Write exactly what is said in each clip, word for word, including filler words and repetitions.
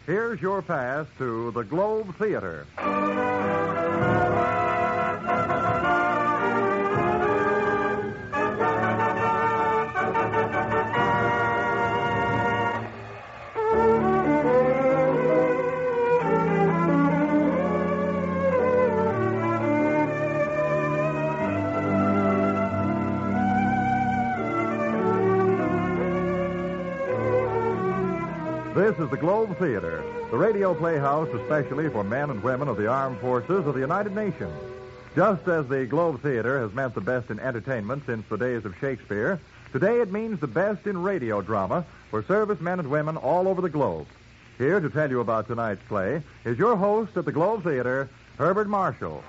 here's your pass to the Globe Theater. This is the Globe Theater, the radio playhouse especially for men and women of the armed forces of the United Nations. Just as the Globe Theater has meant the best in entertainment since the days of Shakespeare, today it means the best in radio drama for servicemen and women all over the globe. Here to tell you about tonight's play is your host at the Globe Theater, Herbert Marshall.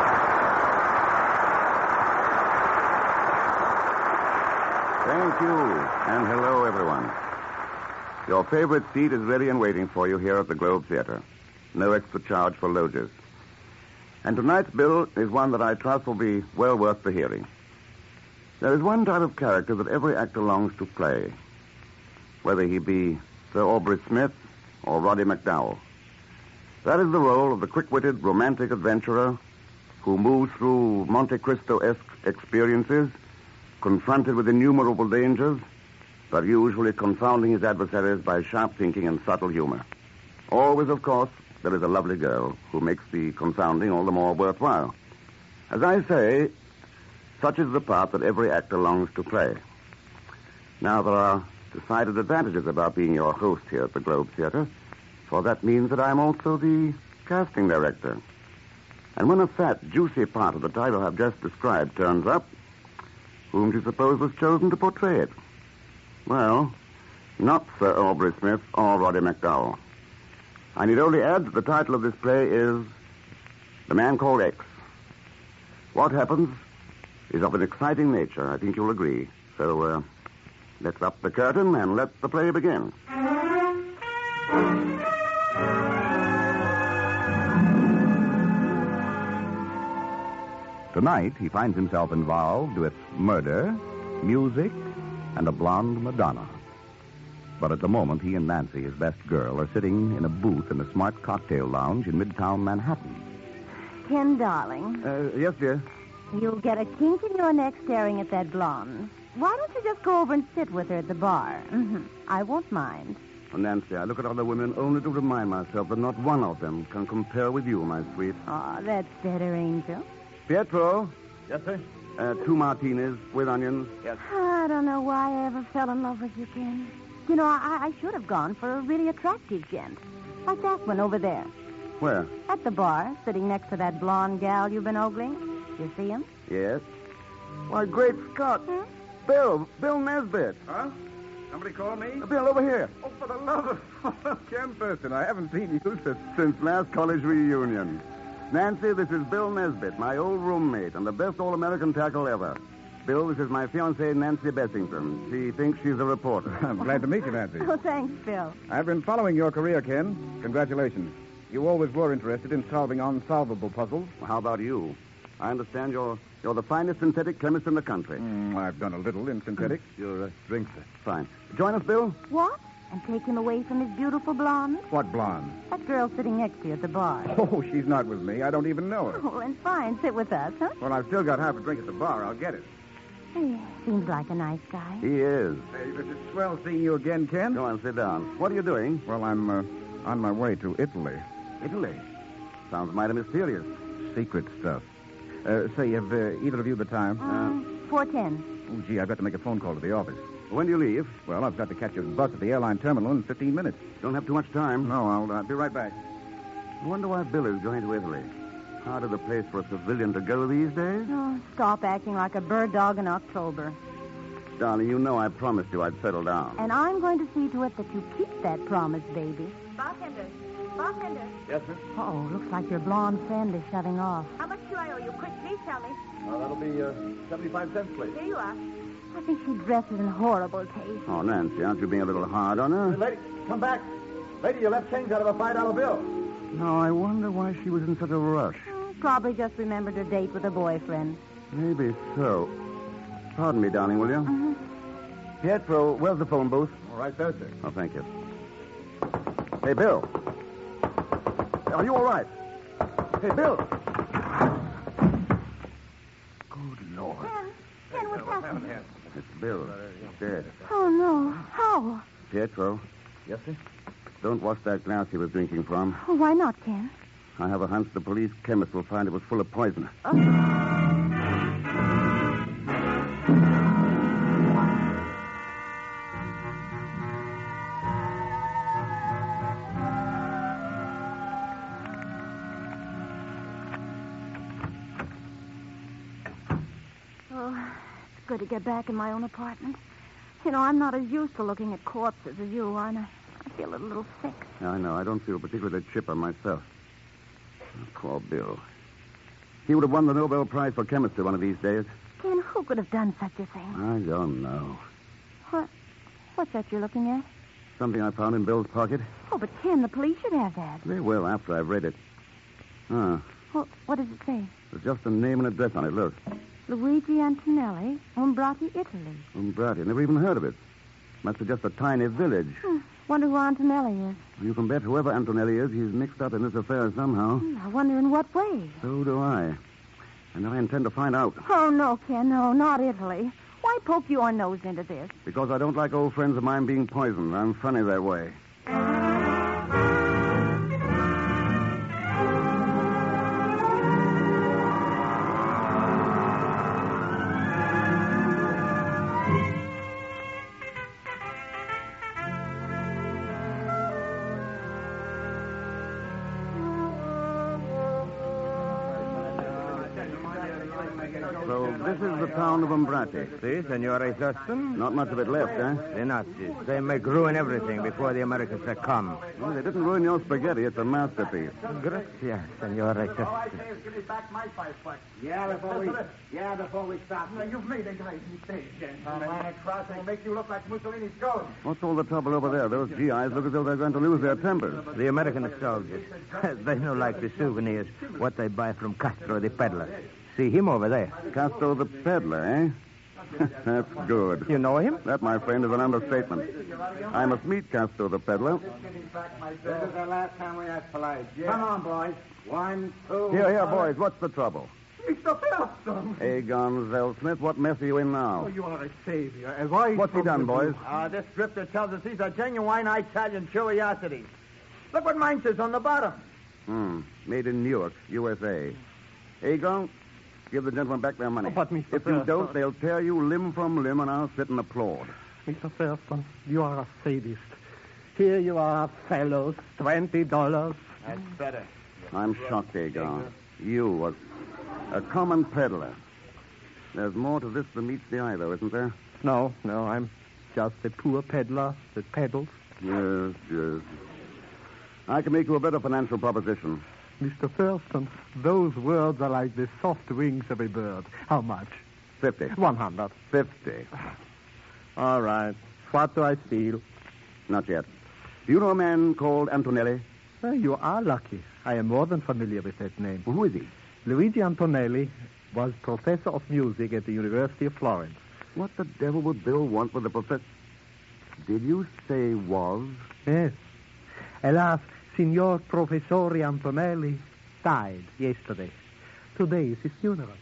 Thank you, and hello, everyone. Your favorite seat is ready and waiting for you here at the Globe Theater. No extra charge for loges. And tonight's bill is one that I trust will be well worth the hearing. There is one type of character that every actor longs to play, whether he be Sir Aubrey Smith or Roddy McDowell. That is the role of the quick-witted, romantic adventurer who moves through Monte Cristo-esque experiences, confronted with innumerable dangers, but usually confounding his adversaries by sharp thinking and subtle humor. Always, of course, there is a lovely girl who makes the confounding all the more worthwhile. As I say, such is the part that every actor longs to play. Now, there are decided advantages about being your host here at the Globe Theater, for that means that I'm also the casting director. And when a fat, juicy part of the title I've just described turns up, whom do you suppose was chosen to portray it? Well, not Sir Aubrey Smith or Roddy McDowell. I need only add that the title of this play is The Man Called X. What happens is of an exciting nature, I think you'll agree. So, uh, let's up the curtain and let the play begin. Tonight, he finds himself involved with murder, music, and a blonde Madonna. But at the moment, he and Nancy, his best girl, are sitting in a booth in a smart cocktail lounge in Midtown Manhattan. Ken, darling, Uh, yes, dear. you'll get a kink in your neck staring at that blonde. Why don't you just go over and sit with her at the bar? Mm-hmm. I won't mind. Well, Nancy, I look at other women only to remind myself that not one of them can compare with you, my sweet. Oh, that's better, Angel. Pietro, Yes, sir? uh, two martinis with onions. Yes. I don't know why I ever fell in love with you, Ken. You know, I, I should have gone for a really attractive gent. Like that one over there. Where? At the bar, sitting next to that blonde gal you've been ogling. You see him? Yes. Why, great Scott. Hmm? Bill, Bill Nesbitt. Huh? Somebody call me? Uh, Bill, over here. Oh, for the love of Ken Thurston, I haven't seen you since... Since last college reunion. Nancy, this is Bill Nesbitt, my old roommate, and the best all-American tackle ever. Bill, this is my fiancée, Nancy Bessington. She thinks she's a reporter. I'm glad to meet you, Nancy. Oh, thanks, Phil. I've been following your career, Ken. Congratulations. You always were interested in solving unsolvable puzzles. How about you? I understand you're you're the finest synthetic chemist in the country. Mm, I've done a little in synthetics. Your uh, drinks. Fine. Join us, Bill. What? And take him away from his beautiful blonde? What blonde? That girl sitting next to you at the bar. Oh, she's not with me. I don't even know her. Oh, and fine. Sit with us, huh? Well, I've still got half a drink at the bar. I'll get it. Hey, seems like a nice guy. He is. Hey, it's swell seeing you again, Ken. Go on, sit down. What are you doing? Well, I'm uh, on my way to Italy. Italy. Sounds mighty mysterious. Secret stuff. Uh, say, have uh, either of you the time? Um, four ten. Oh, gee, I've got to make a phone call to the office. When do you leave? Well, I've got to catch a bus at the airline terminal in fifteen minutes. Don't have too much time. No, I'll uh, be right back. I wonder why Bill is going to Italy. Harder the place for a civilian to go these days. Oh, stop acting like a bird dog in October. Darling, you know I promised you I'd settle down. And I'm going to see to it that you keep that promise, baby. Bartender. Bartender. Yes, sir? Uh-oh, looks like your blonde friend is shutting off. How much do I owe you? Quick, please tell me. Well, that'll be uh, seventy-five cents, please. Here you are. I think she dresses in horrible taste. Oh, Nancy, aren't you being a little hard on her? Lady, come back. Lady, you left change out of a five dollar bill. No, I wonder why she was in such a rush. Oh, probably just remembered her date with a boyfriend. Maybe so. Pardon me, darling, will you? Uh-huh. Pietro, where's the phone booth? All right, there, sir. Oh, thank you. Hey, Bill. Are you all right? Hey, Bill. Good Lord. Ken, Ken, what's happened? It's Bill. He's dead. Oh, no. How? Pietro, Yes, sir? don't wash that glass he was drinking from. Oh, why not, Ken? I have a hunch the police chemist will find it was full of poison. Oh. Oh, it's good to get back in my own apartment. You know, I'm not as used to looking at corpses as you are, and I, I feel a little sick. I know. I don't feel particularly chipper myself. Poor Bill. He would have won the Nobel Prize for chemistry one of these days. Ken, who could have done such a thing? I don't know. What? What's that you're looking at? Something I found in Bill's pocket. Oh, but Ken, the police should have that. They will after I've read it. Ah, Well, what does it say? there's just a name and address on it. Look. Luigi Antonelli, Umbrati, Italy. Umbrati. Never even heard of it. Must be just a tiny village. Hmm. Wonder who Antonelli is. You can bet whoever Antonelli is, he's mixed up in this affair somehow. Hmm, I wonder in what way. So do I. And I intend to find out. Oh, no, Ken, no, not Italy. Why poke your nose into this? Because I don't like old friends of mine being poisoned. I'm funny that way. So this is the town of Umbrati. See, Senora Thurston? Not much of it left, eh? The Nazis. They make ruin everything before the Americans succumb. Well, they didn't ruin your spaghetti. It's a masterpiece. Gracias, Senora Thurston. Give me back my five bucks. Yeah, before we, yeah, before we stop. Now, you've made a great mistake, gentlemen. A cross will make you look like Mussolini's ghost. What's all the trouble over there? Those G Is look as though they're going to lose their tempers. The American soldiers. They know like the souvenirs, what they buy from Castro the peddler. See him over there. Castro the peddler, eh? That's good. You know him? That, my friend, is an understatement. I must meet Castro the peddler. This is the last time we ask polite. Come on, boys. One, two. Here, here, boys. What's the trouble? Mister Felton. Agon Zellsmith, what mess are you in now? Oh, you are a savior. As I What's he done, boys? Uh, this drifter tells us he's a genuine Italian curiosity. Look what mine says on the bottom. Hmm. Made in Newark, U S A. Agon, give the gentlemen back their money. Oh, but, Mister If you Felton- don't, they'll tear you limb from limb, and I'll sit and applaud. Mister Felton, you are a sadist. Here you are, fellows, twenty dollars. That's better. I'm shocked, Agon. You, a, a common peddler. There's more to this than meets the eye, though, isn't there? No, no, I'm just a poor peddler that peddles. Yes, yes. I can make you a better financial proposition. Mister Thurston, those words are like the soft wings of a bird. How much? Fifty. One hundred. Fifty. All right. What do I steal? Not yet. Do you know a man called Antonelli? Well, you are lucky. I am more than familiar with that name. Well, who is he? Luigi Antonelli was professor of music at the University of Florence. What the devil would Bill want with the professor? Did you say was? Yes. Alas, Signor Professore Antonelli died yesterday. Today is his funeral.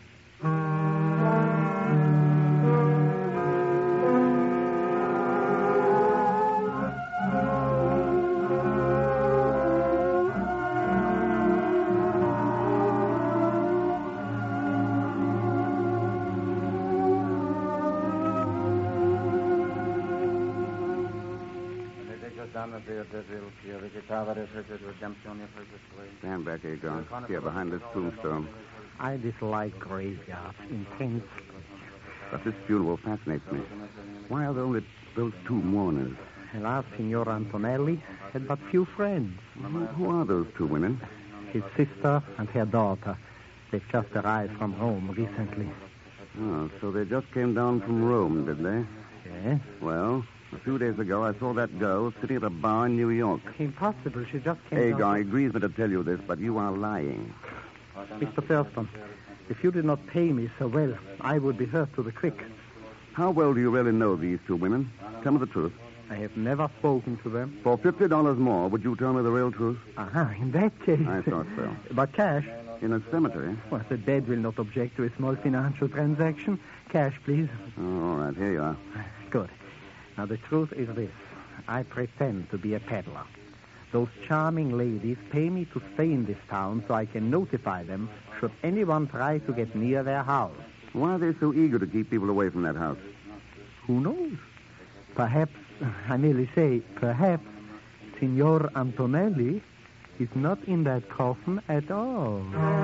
Stand back, Agon. Here, behind this tombstone. I dislike graveyards intensely. But this funeral fascinates me. Why are there only those two mourners? Alas, Signor Antonelli had but few friends. Who, who are those two women? His sister and her daughter. They've just arrived from Rome recently. Oh, so they just came down from Rome, did they? Yes? Well, a few days ago, I saw that girl sitting at a bar in New York. Impossible. She just came Agon down. agrees me to tell you this, but you are lying. Mister Thurston, if you did not pay me so well, I would be hurt to the quick. How well do you really know these two women? Tell me the truth. I have never spoken to them. For fifty dollars more, would you tell me the real truth? Aha, in that case. I thought so. But cash? In a cemetery? Well, the dead will not object to a small financial transaction. Cash, please. Oh, all right, here you are. Good. Now, the truth is this. I pretend to be a peddler. Those charming ladies pay me to stay in this town so I can notify them should anyone try to get near their house. Why are they so eager to keep people away from that house? Who knows? Perhaps, I merely say, perhaps, Signor Antonelli is not in that coffin at all.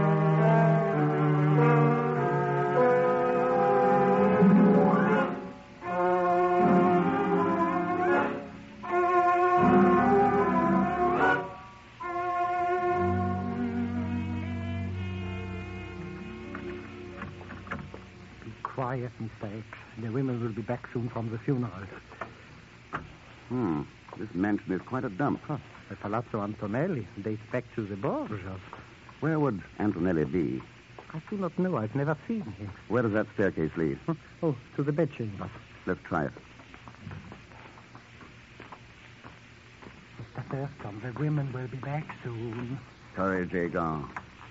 Quiet, Mister X. The women will be back soon from the funeral. Hmm. This mansion is quite a dump. Huh. The Palazzo Antonelli dates back to the Borgias. Where would Antonelli be? I do not know. I've never seen him. Where does that staircase lead? Huh? Oh, to the bedchamber. Let's try it. Mister Thurston, the women will be back soon. Hurry, Jagon.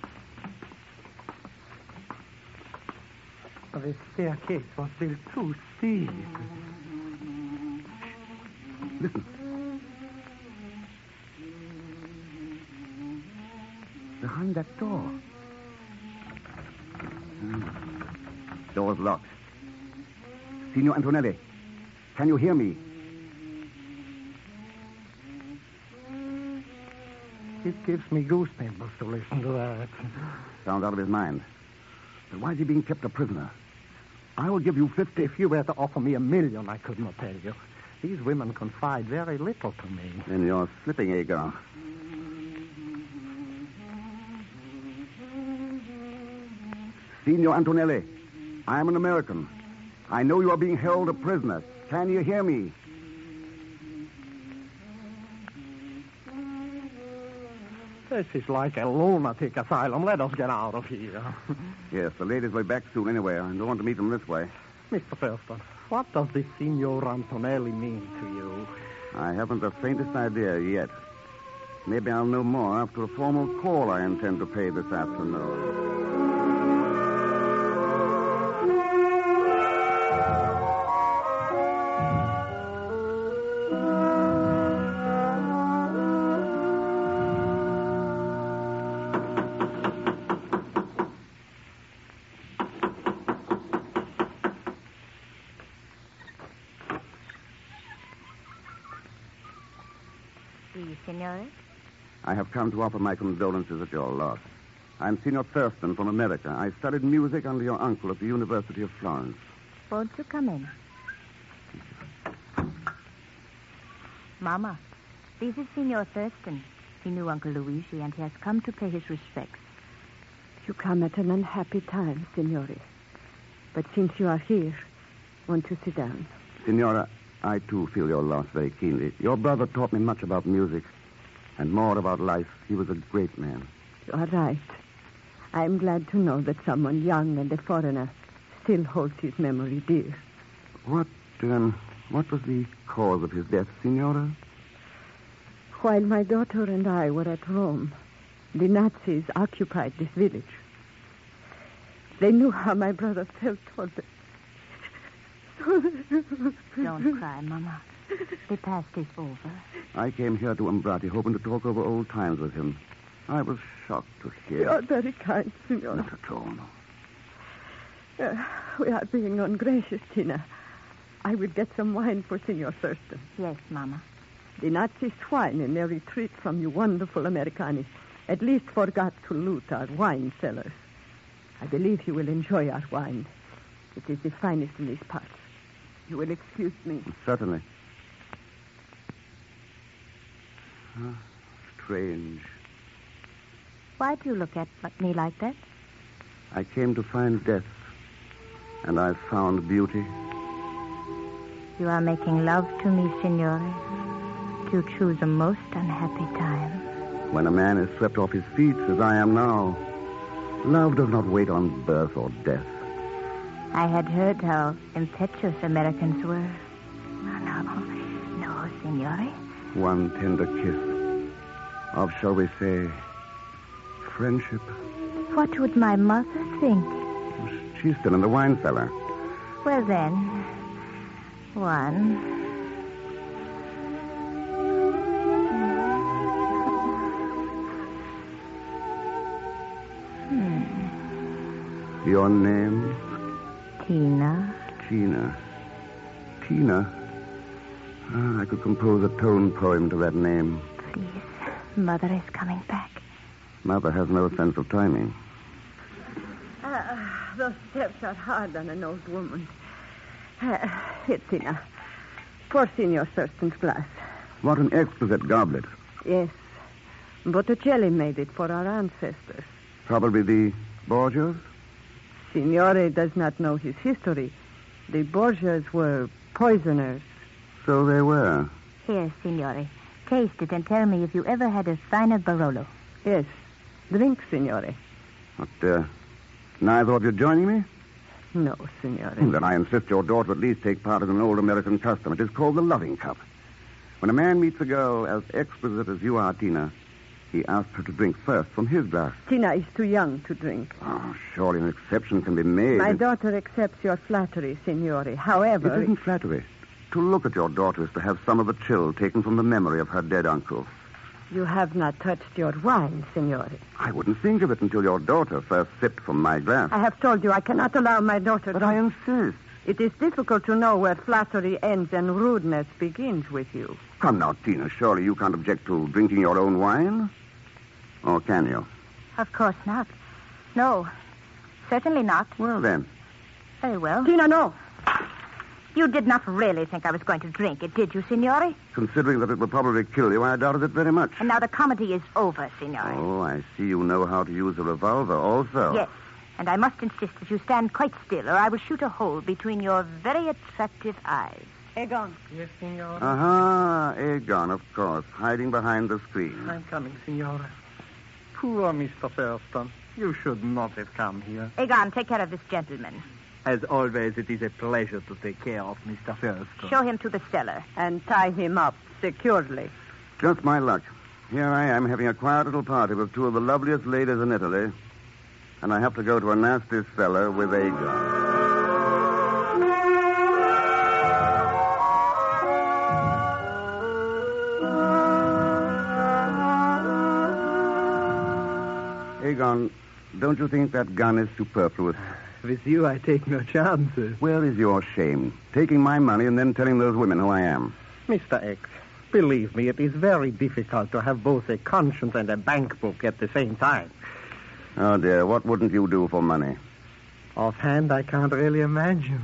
The staircase was built too steep. Listen. Behind that door. Hmm. Door's locked. Signor Antonelli, can you hear me? It gives me goosebumps to listen to that. Sounds out of his mind. But why is he being kept a prisoner? I will give you fifty. If you were to offer me a million, I could not tell you. These women confide very little to me. Then you're slipping, Agar. Signor Antonelli, I am an American. I know you are being held a prisoner. Can you hear me? This is like a lunatic asylum. Let us get out of here. Yes, the ladies will be back soon anyway. I don't want to meet them this way. Mister Thurston, what does this Signor Antonelli mean to you? I haven't the faintest idea yet. Maybe I'll know more after a formal call I intend to pay this afternoon. Signore? I have come to offer my condolences at your loss. I'm Signor Thurston from America. I studied music under your uncle at the University of Florence. Won't you come in? Mama, this is Signor Thurston. He knew Uncle Luigi, and he has come to pay his respects. You come at an unhappy time, Signore. But since you are here, won't you sit down? Signora, I, too, feel your loss very keenly. Your brother taught me much about music and more about life. He was a great man. You are right. I'm glad to know that someone young and a foreigner still holds his memory dear. What, um, what was the cause of his death, Signora? While my daughter and I were at Rome, the Nazis occupied this village. They knew how my brother felt toward them. Don't cry, Mama. The past is over. I came here to Umbrati hoping to talk over old times with him. I was shocked to hear. You're very kind, Signor. Not at all. Uh, we are being ungracious, Tina. I will get some wine for Signor Thurston. Yes, Mama. The Nazi swine in their retreat from you wonderful Americani at least forgot to loot our wine cellars. I believe you will enjoy our wine. It is the finest in these parts. You will excuse me. Certainly. Huh? Strange. Why do you look at me like that? I came to find death, and I found beauty. You are making love to me, Signore. You choose a most unhappy time. When a man is swept off his feet, as I am now, love does not wait on birth or death. I had heard how impetuous Americans were. No, no, no, Signore. One tender kiss of, shall we say, friendship. What would my mother think? She's still in the wine cellar. Well, then, one. Hmm. Your name? Tina. Tina. Tina? Ah, I could compose a tone poem to that name. Please, Mother is coming back. Mother has no sense of timing. Uh, those steps are hard on an old woman. Uh, here, Tina. Pour Signor Thurston's glass. What an exquisite goblet. Yes. Botticelli made it for our ancestors. Probably the Borgias? Signore does not know his history. The Borgias were poisoners. So they were. Here, Signore. Taste it and tell me if you ever had a finer Barolo. Yes. Drink, Signore. What, uh, neither of you joining me? No, Signore. Then I insist your daughter at least take part in an old American custom. It is called the loving cup. When a man meets a girl as exquisite as you are, Tina, he asks her to drink first from his glass. Tina is too young to drink. Oh, surely an exception can be made. My daughter accepts your flattery, Signore. However... It isn't flattery. To look at your daughter is to have some of the chill taken from the memory of her dead uncle. You have not touched your wine, Signore. I wouldn't think of it until your daughter first sipped from my glass. I have told you I cannot allow my daughter But to... I insist. It is difficult to know where flattery ends and rudeness begins with you. Come now, Tina. Surely you can't object to drinking your own wine? Or can you? Of course not. No, certainly not. Well, then. Very well. Tina, no. You did not really think I was going to drink it, did you, Signore? Considering that it would probably kill you, I doubted it very much. And now the comedy is over, Signore. Oh, I see you know how to use a revolver also. Yes, and I must insist that you stand quite still, or I will shoot a hole between your very attractive eyes. Egon. Yes, Signore. Aha, Egon, of course, hiding behind the screen. I'm coming, Signore. Poor Mister Thurston. You should not have come here. Egon, take care of this gentleman. As always, it is a pleasure to take care of Mister Thurston. Show him to the cellar. And tie him up securely. Just my luck. Here I am having a quiet little party with two of the loveliest ladies in Italy, and I have to go to a nasty cellar with Egon. Egon, don't you think that gun is superfluous? With you, I take no chances. Where is your shame? Taking my money and then telling those women who I am. Mister X, believe me, it is very difficult to have both a conscience and a bank book at the same time. Oh, dear, what wouldn't you do for money? Offhand, I can't really imagine.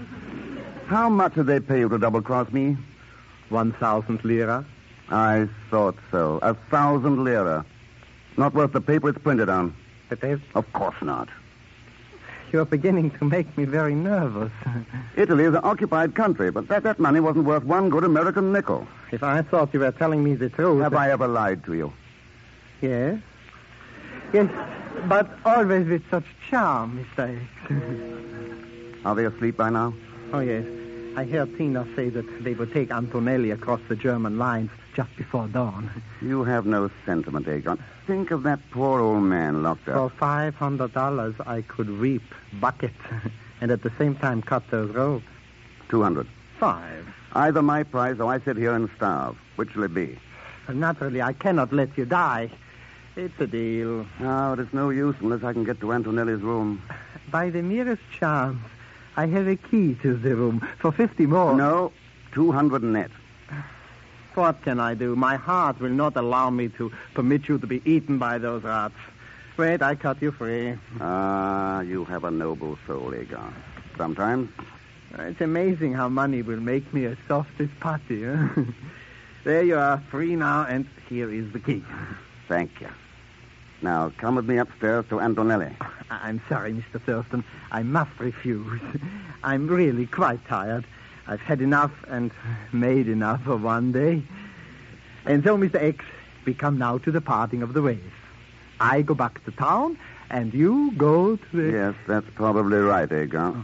How much did they pay you to double-cross me? One thousand lira. I thought so. A thousand lira. Not worth the paper it's printed on. But there's... Of course not. You're beginning to make me very nervous. Italy is an occupied country, but that, that money wasn't worth one good American nickel. If I thought you were telling me the truth... Have I ever lied to you? Yes. Yes, but always with such charm, Mister X. Are they asleep by now? Oh, yes. I heard Tina say that they would take Antonelli across the German lines just before dawn. You have no sentiment, Egon. Think of that poor old man locked up. For five hundred dollars, I could reap bucket and at the same time cut those ropes. Two hundred. Five. Either my price or I sit here and starve. Which will it be? Well, naturally, I cannot let you die. It's a deal. No, it is no use unless I can get to Antonelli's room. By the merest chance, I have a key to the room for fifty more. No, two hundred net. What can I do? My heart will not allow me to permit you to be eaten by those rats. Wait, I cut you free. Ah, you have a noble soul, Egon. Sometimes. It's amazing how money will make me as soft as putty. Huh? There you are, free now, and here is the key. Thank you. Now, come with me upstairs to Antonelli. I'm sorry, Mister Thurston. I must refuse. I'm really quite tired. I've had enough and made enough for one day. And so, Mister X, we come now to the parting of the ways. I go back to town, and you go to the... Yes, that's probably right, Egon.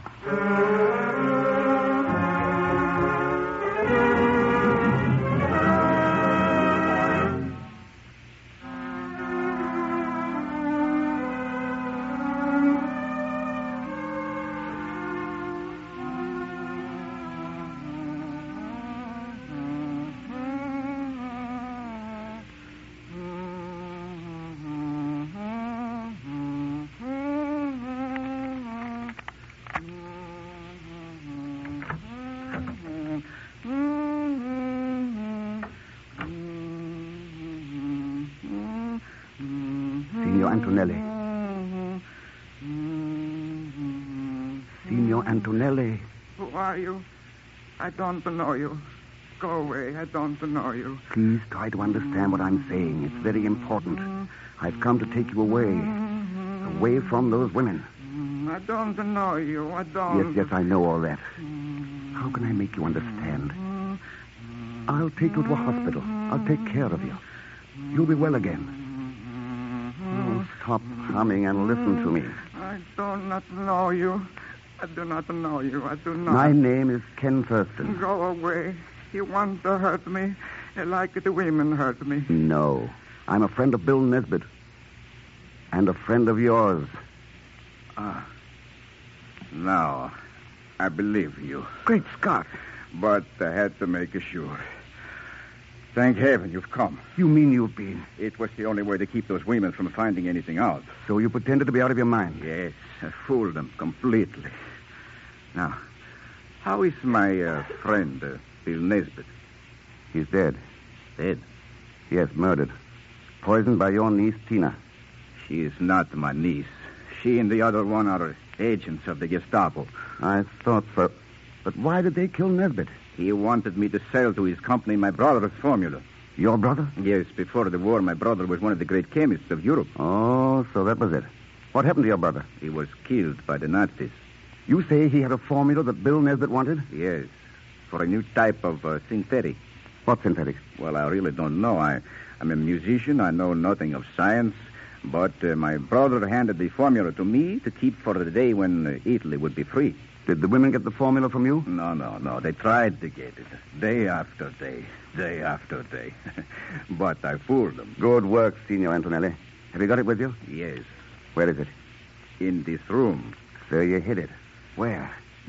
Antonelli. Signor Antonelli. Who are you? I don't know you. Go away. I don't know you. Please try to understand what I'm saying. It's very important. I've come to take you away. Away from those women. I don't know you. I don't. Yes, yes, I know all that. How can I make you understand? I'll take you to a hospital. I'll take care of you. You'll be well again. Oh, stop humming and listen to me. I do not know you. I do not know you. I do not. My name is Ken Thurston. Go away. You want to hurt me like the women hurt me. No. I'm a friend of Bill Nesbitt. And a friend of yours. Ah. Now, I believe you. Great Scott. But I had to make sure. Thank heaven you've come. You mean you've been? It was the only way to keep those women from finding anything out. So you pretended to be out of your mind? Yes, I fooled them completely. Now, how is my uh, friend, uh, Bill Nesbitt? He's dead. Dead? Yes, murdered. Poisoned by your niece, Tina. She is not my niece. She and the other one are agents of the Gestapo. I thought so. But why did they kill Nesbitt? He wanted me to sell to his company my brother's formula. Your brother? Yes, before the war, my brother was one of the great chemists of Europe. Oh, so that was it. What happened to your brother? He was killed by the Nazis. You say he had a formula that Bill Nesbitt wanted? Yes, for a new type of uh, synthetic. What synthetic? Well, I really don't know. I, I'm a musician. I know nothing of science. But uh, my brother handed the formula to me to keep for the day when uh, Italy would be free. Did the women get the formula from you? No, no, no. They tried to get it. Day after day. Day after day. But I fooled them. Good work, Signor Antonelli. Have you got it with you? Yes. Where is it? In this room. So you hid it. Where? Oh,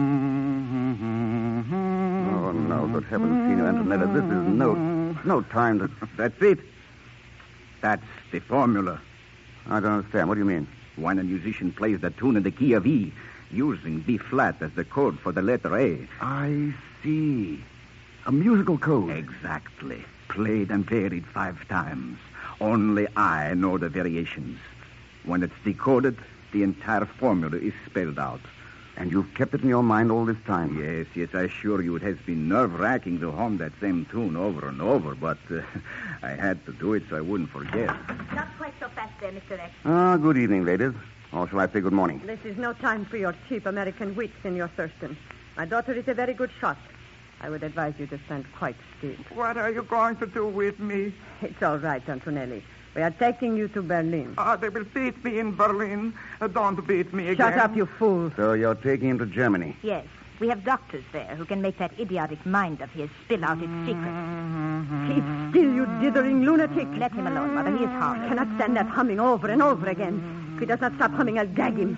no, good heavens, Signor Antonelli. This is no, no time to... That's it. That's the formula. I don't understand. What do you mean? When a musician plays the tune in the key of E, using B flat as the chord for the letter A. I see. A musical code. Exactly. Played and varied five times. Only I know the variations. When it's decoded, the entire formula is spelled out. And you've kept it in your mind all this time? Yes, yes, I assure you it has been nerve-wracking to hum that same tune over and over, but uh, I had to do it so I wouldn't forget. Not quite so fast there, Mister X. Ah, good evening, ladies. Or shall I say good morning? This is no time for your cheap American wit, Senor Thurston. My daughter is a very good shot. I would advise you to stand quite still. What are you going to do with me? It's all right, Antonelli. We are taking you to Berlin. Ah, they will beat me in Berlin. Uh, don't beat me again. Shut up, you fool. So you're taking him to Germany? Yes. We have doctors there who can make that idiotic mind of his spill out its secrets. Keep still, you dithering lunatic. Let him alone, Mother. He is I harmless. cannot stand that humming over and over again. If he does not stop humming, I'll gag him.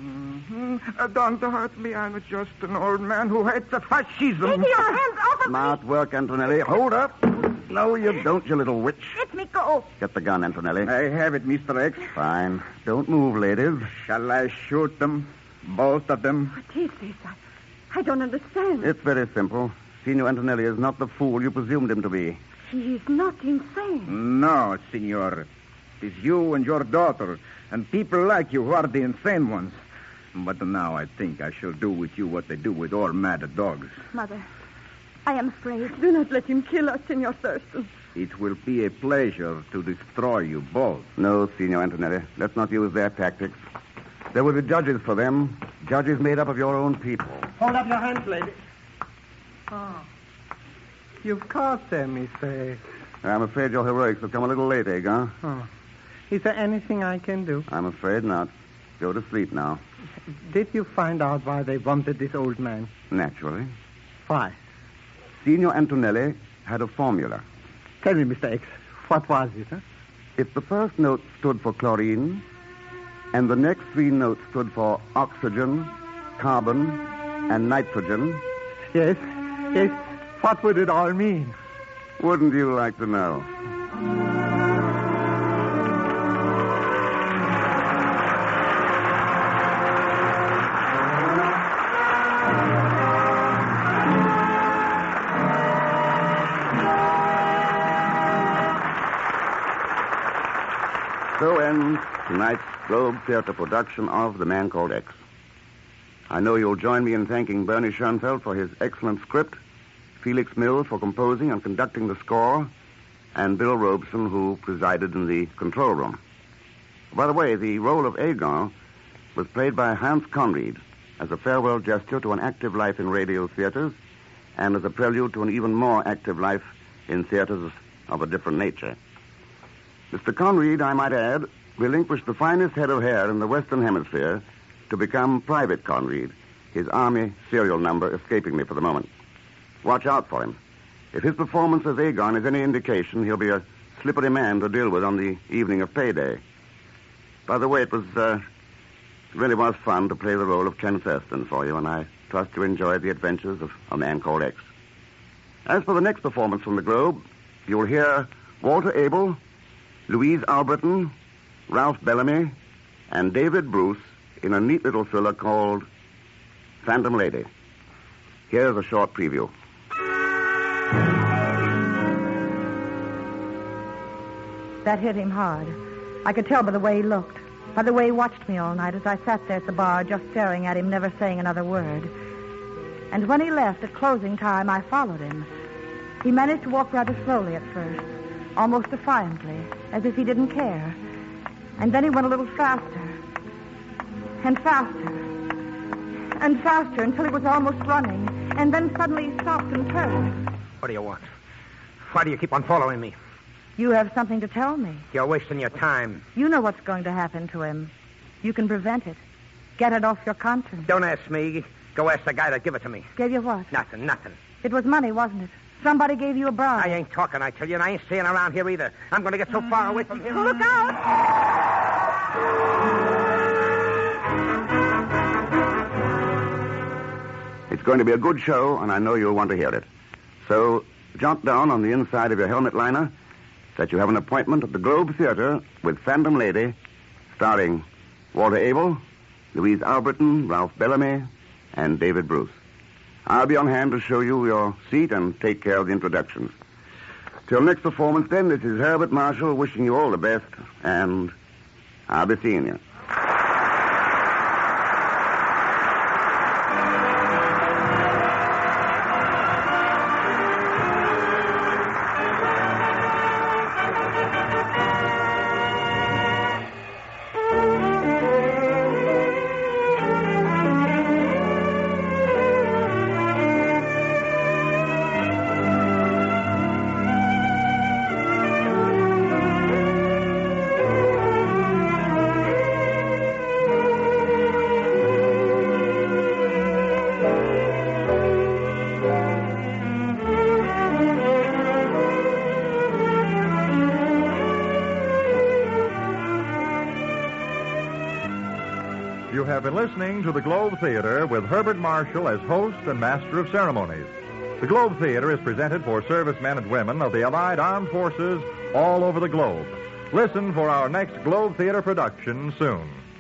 Uh, don't hurt me. I'm just an old man who hates fascism. Take your hands off of me. Smart work, Antonelli. Hold up. No, you don't, you little witch. Let me go. Get the gun, Antonelli. I have it, Mister X. Fine. Don't move, ladies. Shall I shoot them? Both of them? What is this? I, I don't understand. It's very simple. Signor Antonelli is not the fool you presumed him to be. He is not insane. No, Signor. It is you and your daughter and people like you who are the insane ones. But now I think I shall do with you what they do with all mad dogs. Mother, I am afraid. Do not let him kill us, Senor Thurston. It will be a pleasure to destroy you both. No, Signor Antonelli. Let's not use their tactics. There will be judges for them. Judges made up of your own people. Hold up your hands, lady. Oh. You've caught them, Mister X. I'm afraid your heroics have come a little late, eh, huh? Oh. Is there anything I can do? I'm afraid not. Go to sleep now. Did you find out why they wanted this old man? Naturally. Why? Signor Antonelli had a formula. Tell me, Mister X, what was it, huh? If the first note stood for chlorine, and the next three notes stood for oxygen, carbon, and nitrogen... Yes, yes. What would it all mean? Wouldn't you like to know? So begins tonight's Globe Theater production of The Man Called X. I know you'll join me in thanking Bernie Schoenfeld for his excellent script, Felix Mills for composing and conducting the score, and Bill Robeson, who presided in the control room. By the way, the role of Aegon was played by Hans Conried as a farewell gesture to an active life in radio theaters and as a prelude to an even more active life in theaters of a different nature. Mister Conried, I might add, relinquished the finest head of hair in the Western Hemisphere to become Private Conried, his Army serial number escaping me for the moment. Watch out for him. If his performance as Aegon is any indication, he'll be a slippery man to deal with on the evening of payday. By the way, it was, uh, it really was fun to play the role of Ken Thurston for you, and I trust you enjoyed the adventures of A Man Called X. As for the next performance from the Globe, you'll hear Walter Abel, Louise Alberton, Ralph Bellamy, and David Bruce in a neat little thriller called Phantom Lady. Here's a short preview. That hit him hard. I could tell by the way he looked, by the way he watched me all night as I sat there at the bar just staring at him, never saying another word. And when he left at closing time, I followed him. He managed to walk rather slowly at first, almost defiantly, as if he didn't care. And then he went a little faster, and faster, and faster until he was almost running. And then suddenly he stopped and turned. What do you want? Why do you keep on following me? You have something to tell me. You're wasting your time. You know what's going to happen to him. You can prevent it. Get it off your conscience. Don't ask me. Go ask the guy that give it to me. Gave you what? Nothing, nothing. It was money, wasn't it? Somebody gave you a bribe. I ain't talking, I tell you, and I ain't staying around here either. I'm going to get so far away from here. Look out! It's going to be a good show, and I know you'll want to hear it. So, jot down on the inside of your helmet liner that you have an appointment at the Globe Theater with Phantom Lady, starring Walter Abel, Louise Alberton, Ralph Bellamy, and David Bruce. I'll be on hand to show you your seat and take care of the introductions. Till next performance, then, this is Herbert Marshall wishing you all the best, and I'll be seeing you. You have been listening to the Globe Theater with Herbert Marshall as host and master of ceremonies. The Globe Theater is presented for servicemen and women of the Allied Armed Forces all over the globe. Listen for our next Globe Theater production soon.